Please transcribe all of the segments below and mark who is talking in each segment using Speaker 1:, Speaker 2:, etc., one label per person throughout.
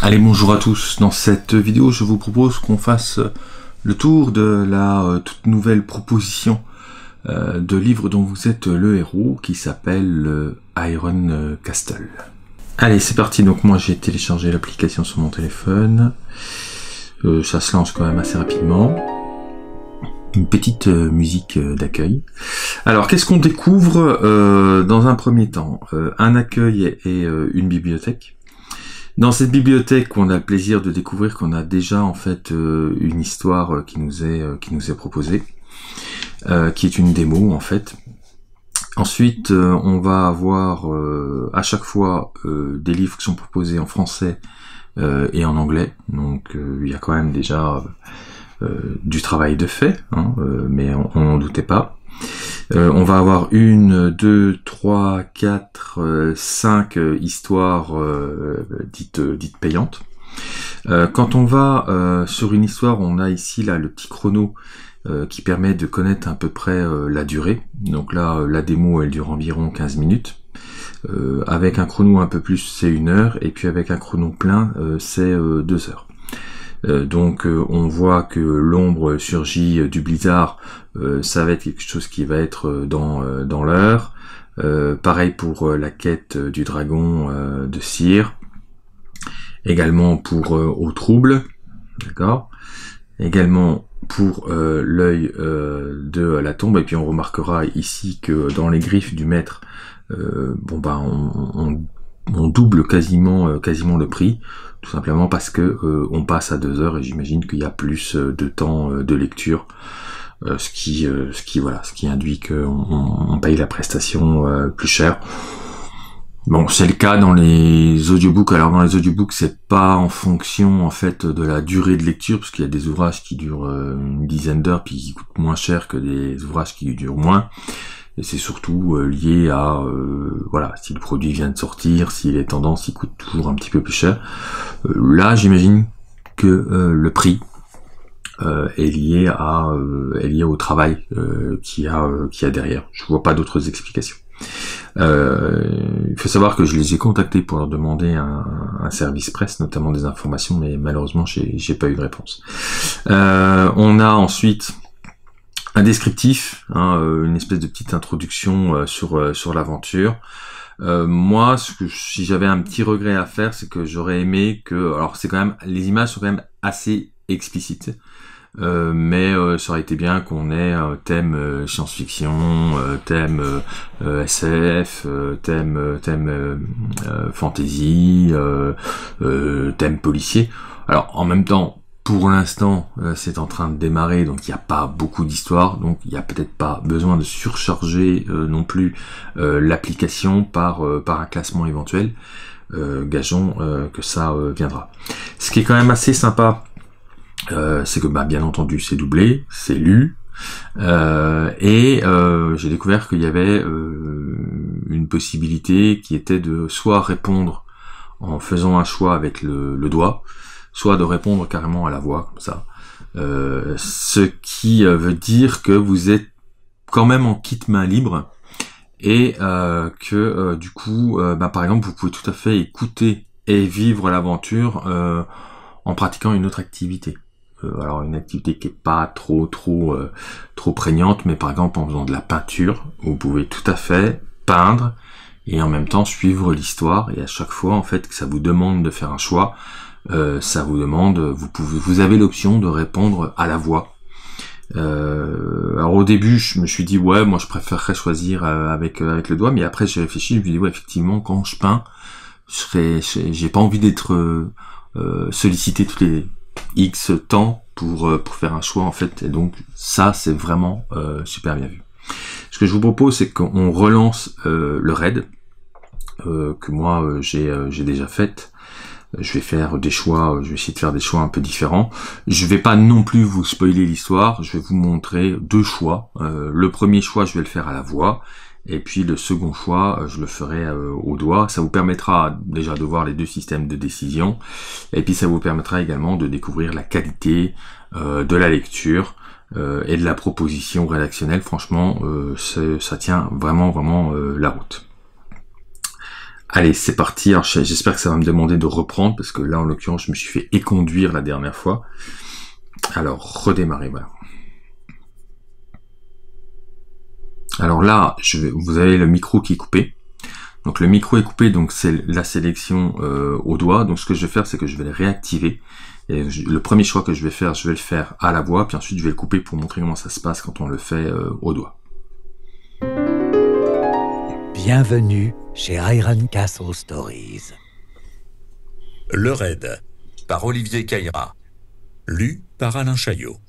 Speaker 1: Allez, bonjour à tous. Dans cette vidéo, je vous propose qu'on fasse le tour de la toute nouvelle proposition de livre dont vous êtes le héros, qui s'appelle Iron Castle. Allez, c'est parti. Donc moi, j'ai téléchargé l'application sur mon téléphone. Ça se lance quand même assez rapidement. Une petite musique d'accueil. Alors, qu'est-ce qu'on découvre dans un premier temps? Un accueil et une bibliothèque. Dans cette bibliothèque, on a le plaisir de découvrir qu'on a déjà en fait une histoire qui nous est proposée, qui est une démo en fait. Ensuite, on va avoir à chaque fois des livres qui sont proposés en français et en anglais. Donc, il y a quand même déjà du travail de fait, hein, mais on n'en doutait pas. On va avoir 1, 2, 3, 4, 5 histoires dites payantes. Quand on va sur une histoire, on a ici là le petit chrono qui permet de connaître à peu près la durée. Donc là, la démo, elle dure environ 15 minutes. Avec un chrono un peu plus, c'est 1 heure. Et puis avec un chrono plein, c'est 2 heures. Donc on voit que l'ombre surgit du blizzard, ça va être quelque chose qui va être dans l'heure. Pareil pour la quête du dragon de Cire. Également pour Au Trouble, d'accord. Également pour l'œil de la tombe. Et puis on remarquera ici que dans les griffes du maître, on double quasiment le prix, tout simplement parce que on passe à 2 heures et j'imagine qu'il y a plus de temps de lecture, ce qui induit qu'on paye la prestation plus cher. Bon, c'est le cas dans les audiobooks. Alors dans les audiobooks, c'est pas en fonction en fait de la durée de lecture, parce qu'il y a des ouvrages qui durent une dizaine d'heures puis qui coûtent moins cher que des ouvrages qui durent moins. Et c'est surtout lié à si le produit vient de sortir, s'il est tendance, il coûte toujours un petit peu plus cher. Là, j'imagine que le prix est lié au travail qu'il y a derrière. Je vois pas d'autres explications. Il faut savoir que je les ai contactés pour leur demander un service presse, notamment des informations, mais malheureusement j'ai pas eu de réponse. On a ensuite un descriptif, une espèce de petite introduction sur l'aventure. Moi, si j'avais un petit regret à faire, c'est que j'aurais aimé que, alors c'est quand même, les images sont quand même assez explicites, mais ça aurait été bien qu'on ait thème science-fiction, thème SF, thème fantasy, thème policier. Alors en même temps, pour l'instant, c'est en train de démarrer, donc il n'y a pas beaucoup d'histoires, donc il n'y a peut-être pas besoin de surcharger non plus l'application par un classement éventuel. Gageons que ça viendra. Ce qui est quand même assez sympa, c'est que bien entendu c'est doublé, c'est lu, et j'ai découvert qu'il y avait une possibilité qui était de soit répondre en faisant un choix avec le doigt, soit de répondre carrément à la voix, comme ça. Ce qui veut dire que vous êtes quand même en kit main libre, et que du coup, par exemple, vous pouvez tout à fait écouter et vivre l'aventure en pratiquant une autre activité. Alors une activité qui est pas trop prégnante, mais par exemple en faisant de la peinture, vous pouvez tout à fait peindre et en même temps suivre l'histoire, et à chaque fois en fait que ça vous demande de faire un choix, ça vous demande, vous avez l'option de répondre à la voix. Alors au début je me suis dit ouais, moi je préférerais choisir avec le doigt, mais après j'ai réfléchi, je me suis dit ouais, effectivement quand je peins, j'ai pas envie d'être sollicité tous les X temps pour faire un choix en fait, et donc ça c'est vraiment super bien vu. Ce que je vous propose, c'est qu'on relance le raid que moi j'ai déjà fait. Je vais faire des choix, je vais essayer de faire des choix un peu différents. Je vais pas non plus vous spoiler l'histoire, je vais vous montrer 2 choix. Le premier choix, je vais le faire à la voix, et puis le second choix, je le ferai au doigt. Ça vous permettra déjà de voir les 2 systèmes de décision, et puis ça vous permettra également de découvrir la qualité de la lecture et de la proposition rédactionnelle. Franchement, ça tient vraiment la route. Allez, c'est parti. Alors, j'espère que ça va me demander de reprendre, parce que là, en l'occurrence, je me suis fait éconduire la dernière fois. Alors, redémarrer, voilà. Alors là, vous avez le micro qui est coupé. Donc le micro est coupé, donc c'est la sélection au doigt. Donc ce que je vais faire, c'est que je vais le réactiver. Et le premier choix que je vais faire, je vais le faire à la voix, puis ensuite je vais le couper pour montrer comment ça se passe quand on le fait au doigt.
Speaker 2: Bienvenue chez Iron Castle Stories.
Speaker 3: Le Raid, par Olivier Caïra. Lu par Alain Chaillot.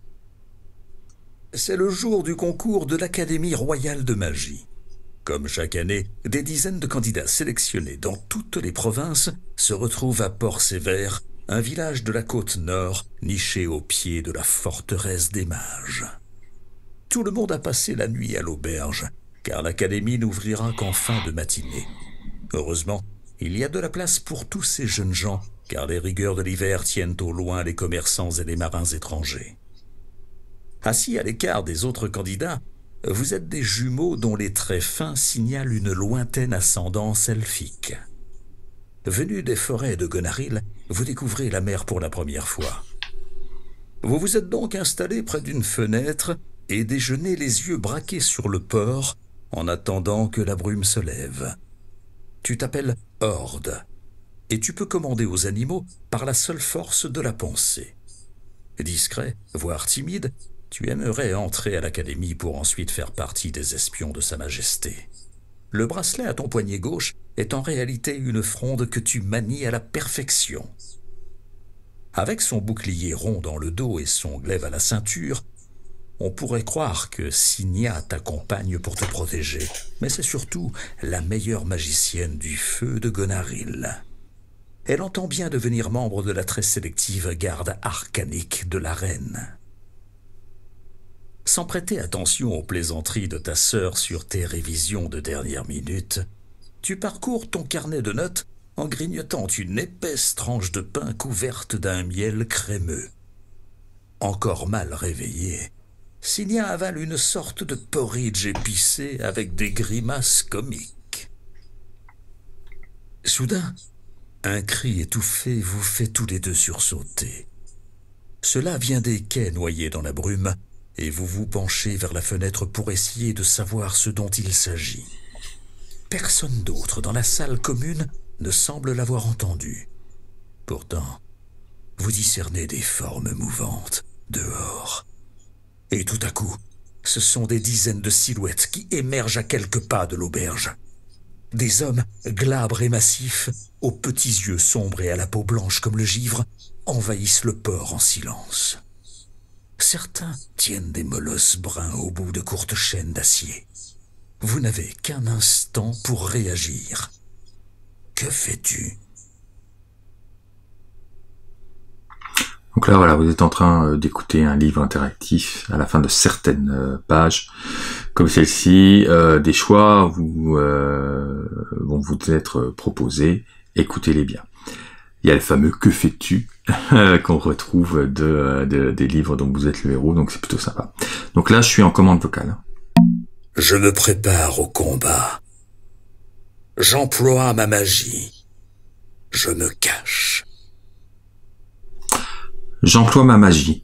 Speaker 3: C'est le jour du concours de l'Académie royale de magie. Comme chaque année, des dizaines de candidats sélectionnés dans toutes les provinces se retrouvent à Port-Sévère, un village de la côte nord niché au pied de la forteresse des mages. Tout le monde a passé la nuit à l'auberge, car l'Académie n'ouvrira qu'en fin de matinée. Heureusement, il y a de la place pour tous ces jeunes gens, car les rigueurs de l'hiver tiennent au loin les commerçants et les marins étrangers. Assis à l'écart des autres candidats, vous êtes des jumeaux dont les traits fins signalent une lointaine ascendance elfique. Venus des forêts de Gonaril, vous découvrez la mer pour la première fois. Vous vous êtes donc installés près d'une fenêtre et déjeunez les yeux braqués sur le port en attendant que la brume se lève. Tu t'appelles Horde et tu peux commander aux animaux par la seule force de la pensée. Discret, voire timide, tu aimerais entrer à l'académie pour ensuite faire partie des espions de Sa Majesté. Le bracelet à ton poignet gauche est en réalité une fronde que tu manies à la perfection. Avec son bouclier rond dans le dos et son glaive à la ceinture, on pourrait croire que Signia t'accompagne pour te protéger, mais c'est surtout la meilleure magicienne du feu de Gonaril. Elle entend bien devenir membre de la très sélective garde arcanique de la reine. Sans prêter attention aux plaisanteries de ta sœur sur tes révisions de dernière minute, tu parcours ton carnet de notes en grignotant une épaisse tranche de pain couverte d'un miel crémeux. Encore mal réveillée, Signia avale une sorte de porridge épicé avec des grimaces comiques. Soudain, un cri étouffé vous fait tous les deux sursauter. Cela vient des quais noyés dans la brume, et vous vous penchez vers la fenêtre pour essayer de savoir ce dont il s'agit. Personne d'autre dans la salle commune ne semble l'avoir entendu. Pourtant, vous discernez des formes mouvantes dehors. Et tout à coup, ce sont des dizaines de silhouettes qui émergent à quelques pas de l'auberge. Des hommes glabres et massifs, aux petits yeux sombres et à la peau blanche comme le givre, envahissent le port en silence. Certains tiennent des molosses bruns au bout de courtes chaînes d'acier. Vous n'avez qu'un instant pour réagir. Que fais-tu ?
Speaker 1: Donc là, voilà, vous êtes en train d'écouter un livre interactif à la fin de certaines pages, comme celle-ci. Des choix vont vous être proposés. Écoutez-les bien. Il y a le fameux « Que fais-tu » qu'on retrouve des livres dont vous êtes le héros, donc c'est plutôt sympa. Donc là, je suis en commande vocale.
Speaker 3: Je me prépare au combat. J'emploie ma magie. Je me cache.
Speaker 1: J'emploie ma magie.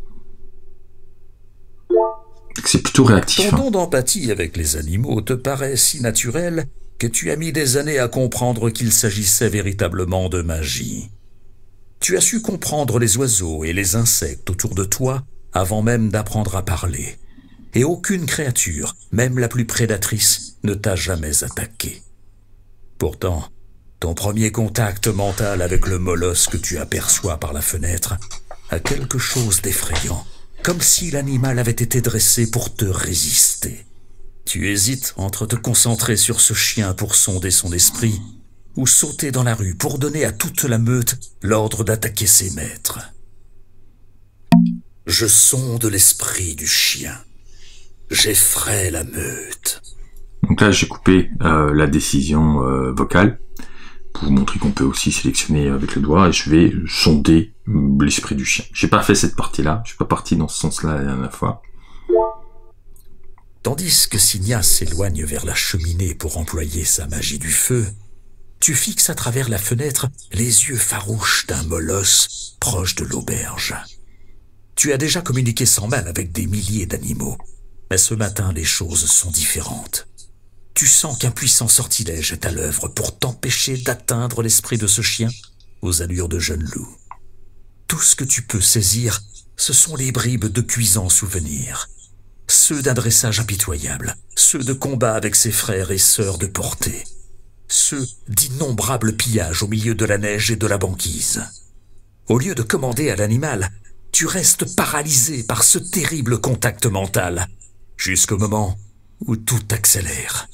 Speaker 1: C'est plutôt réactif.
Speaker 3: Ton don d'empathie avec les animaux te paraît si naturel que tu as mis des années à comprendre qu'il s'agissait véritablement de magie. Tu as su comprendre les oiseaux et les insectes autour de toi avant même d'apprendre à parler. Et aucune créature, même la plus prédatrice, ne t'a jamais attaqué. Pourtant, ton premier contact mental avec le molosse que tu aperçois par la fenêtre a quelque chose d'effrayant, comme si l'animal avait été dressé pour te résister. Tu hésites entre te concentrer sur ce chien pour sonder son esprit ou sauter dans la rue pour donner à toute la meute l'ordre d'attaquer ses maîtres. Je sonde l'esprit du chien. J'effraie la meute.
Speaker 1: Donc là, j'ai coupé la décision vocale pour vous montrer qu'on peut aussi sélectionner avec le doigt, et je vais sonder l'esprit du chien. J'ai pas fait cette partie-là, je suis pas parti dans ce sens-là la dernière fois.
Speaker 3: Tandis que Signia s'éloigne vers la cheminée pour employer sa magie du feu, tu fixes à travers la fenêtre les yeux farouches d'un molosse proche de l'auberge. Tu as déjà communiqué sans mal avec des milliers d'animaux, mais ce matin les choses sont différentes. Tu sens qu'un puissant sortilège est à l'œuvre pour t'empêcher d'atteindre l'esprit de ce chien aux allures de jeune loup. Tout ce que tu peux saisir, ce sont les bribes de cuisants souvenirs, ceux d'un dressage impitoyable, ceux de combats avec ses frères et sœurs de portée, ceux d'innombrables pillages au milieu de la neige et de la banquise. Au lieu de commander à l'animal, tu restes paralysé par ce terrible contact mental, jusqu'au moment où tout accélère.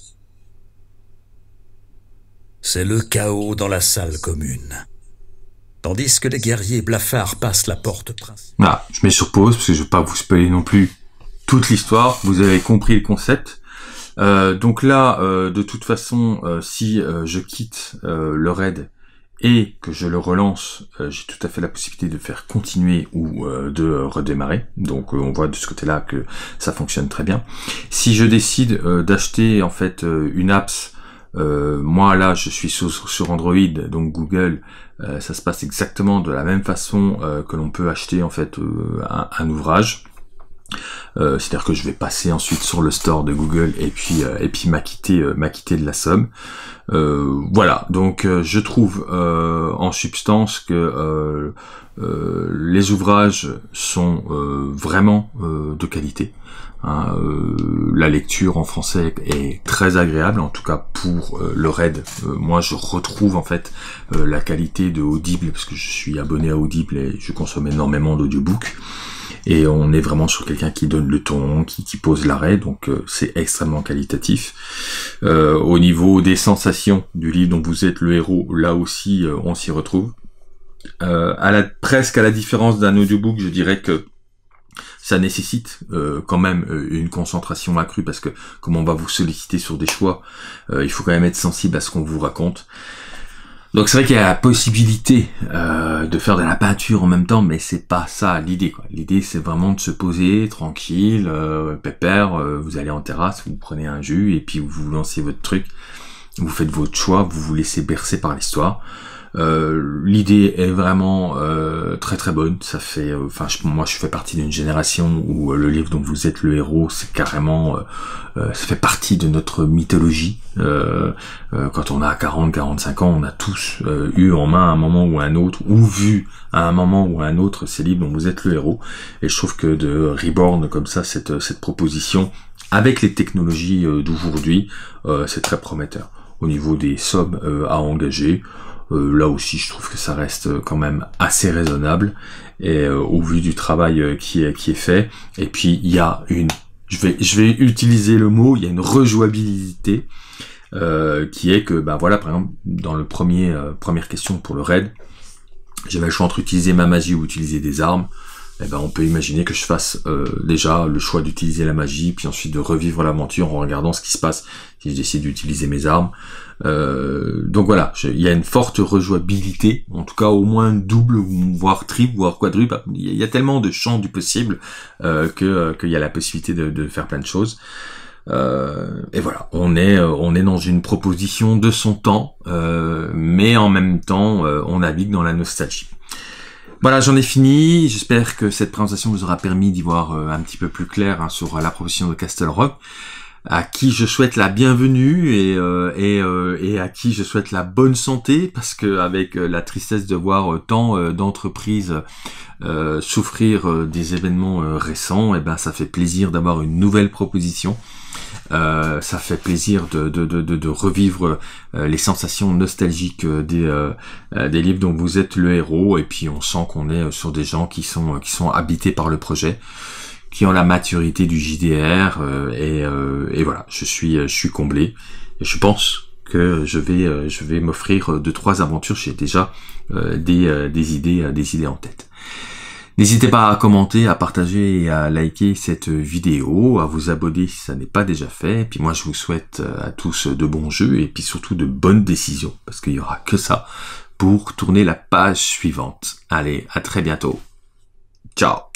Speaker 3: C'est le chaos dans la salle commune. Tandis que les guerriers blafards passent la porte principale.
Speaker 1: Voilà, je mets sur pause parce que je ne vais pas vous spoiler non plus toute l'histoire. Vous avez compris le concept. Donc là, de toute façon, si je quitte le raid et que je le relance, j'ai tout à fait la possibilité de faire continuer ou de redémarrer. Donc on voit de ce côté-là que ça fonctionne très bien. Si je décide d'acheter en fait une apps, moi là je suis sur Android, donc Google, ça se passe exactement de la même façon que l'on peut acheter en fait un ouvrage. C'est-à-dire que je vais passer ensuite sur le store de Google et puis m'acquitter de la somme. Voilà, donc je trouve en substance que les ouvrages sont vraiment de qualité. Hein, la lecture en français est très agréable, en tout cas pour le raid. Moi je retrouve en fait la qualité de Audible, parce que je suis abonné à Audible et je consomme énormément d'audiobooks. Et on est vraiment sur quelqu'un qui donne le ton, qui pose l'arrêt, donc c'est extrêmement qualitatif. Au niveau des sensations du livre dont vous êtes le héros, là aussi on s'y retrouve. Presque à la différence d'un audiobook, je dirais que ça nécessite quand même une concentration accrue, parce que comme on va vous solliciter sur des choix, il faut quand même être sensible à ce qu'on vous raconte. Donc c'est vrai qu'il y a la possibilité de faire de la peinture en même temps, mais c'est pas ça l'idée, quoi. L'idée c'est vraiment de se poser tranquille, pépère, vous allez en terrasse, vous prenez un jus et puis vous lancez votre truc, vous faites votre choix, vous vous laissez bercer par l'histoire. L'idée est vraiment très très bonne. Ça fait, moi je fais partie d'une génération où le livre dont vous êtes le héros, c'est carrément, ça fait partie de notre mythologie. Quand on a 40-45 ans, on a tous eu en main à un moment ou à un autre, ou vu à un moment ou à un autre ces livres dont vous êtes le héros. Et je trouve que de Reborn comme ça, cette proposition, avec les technologies d'aujourd'hui, c'est très prometteur. Au niveau des sommes à engager, là aussi je trouve que ça reste quand même assez raisonnable, et au vu du travail qui est fait. Et puis il y a je vais utiliser le mot, il y a une rejouabilité qui est que voilà, par exemple dans le première question pour le raid, j'avais le choix entre utiliser ma magie ou utiliser des armes. On peut imaginer que je fasse déjà le choix d'utiliser la magie, puis ensuite de revivre l'aventure en regardant ce qui se passe si je décide d'utiliser mes armes. Donc voilà, il y a une forte rejouabilité, en tout cas au moins double, voire triple, voire quadruple. Il y a tellement de champs du possible qu'il y a la possibilité de faire plein de choses. Et voilà, on est dans une proposition de son temps, mais en même temps on navigue dans la nostalgie. Voilà, j'en ai fini. J'espère que cette présentation vous aura permis d'y voir un petit peu plus clair sur la proposition de Castle Rock, à qui je souhaite la bienvenue et à qui je souhaite la bonne santé, parce que avec la tristesse de voir tant d'entreprises souffrir des événements récents, ça fait plaisir d'avoir une nouvelle proposition. Ça fait plaisir de revivre les sensations nostalgiques des livres dont vous êtes le héros, et puis on sent qu'on est sur des gens qui sont habités par le projet, qui ont la maturité du JDR, et voilà, je suis comblé, et je pense que je vais m'offrir 2-3 aventures. J'ai déjà des idées en tête. N'hésitez pas à commenter, à partager et à liker cette vidéo, à vous abonner si ça n'est pas déjà fait. Et puis moi je vous souhaite à tous de bons jeux, et puis surtout de bonnes décisions, parce qu'il y aura que ça pour tourner la page suivante. Allez, à très bientôt. Ciao.